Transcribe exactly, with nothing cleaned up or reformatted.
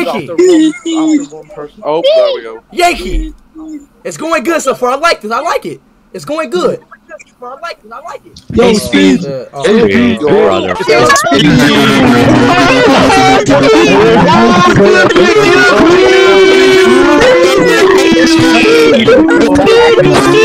Yankee. Oh, there we go. Yankee. It's going good so far. I like this. I like it. It's going good. I like it. I like it. Yo, Speed. Uh, oh, Speed, brother. Speed.